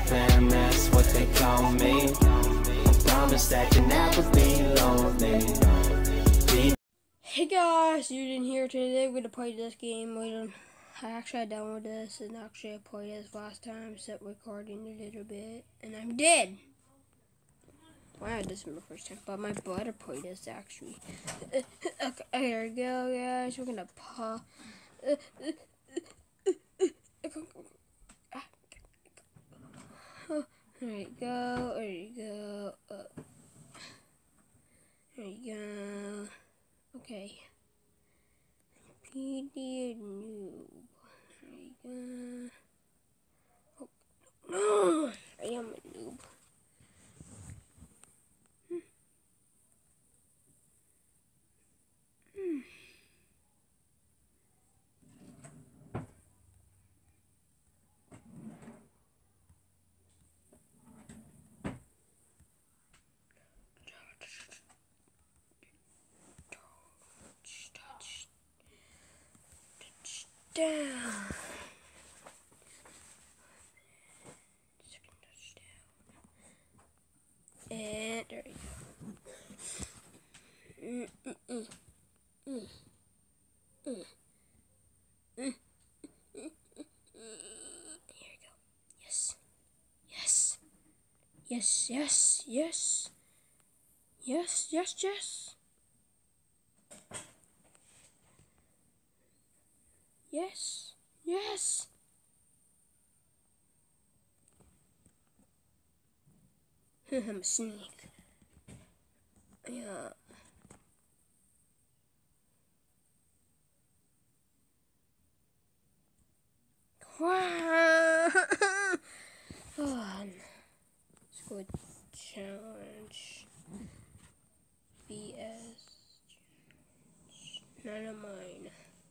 fam, that's what they call me. I promise that you never be lonely. Hey guys, Youdin here. Today we're gonna play this game. I downloaded this and I played this last time, set recording a little bit, and I'm dead. Well, I had this in my first time, but my brother played this actually. Okay, here we go, guys. We're gonna pause. There you go. There you go. There you go. Okay. PD noob. There you go. Oh, no! I am a noob. Down. Second touchdown. And there you go. Here you go. Yes. Yes. Yes, yes, yes. Yes, yes, yes. Yes, yes. I'm a snake. Yeah. Fun. Let's go with challenge. BS. None of mine.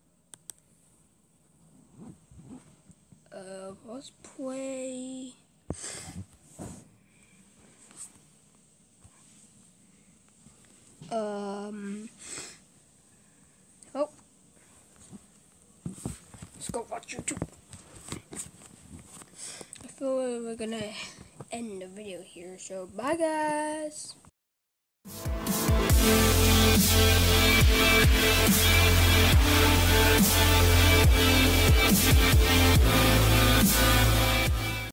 Let's play. Oh. Let's go watch YouTube. I feel like we're gonna end the video here, so bye guys.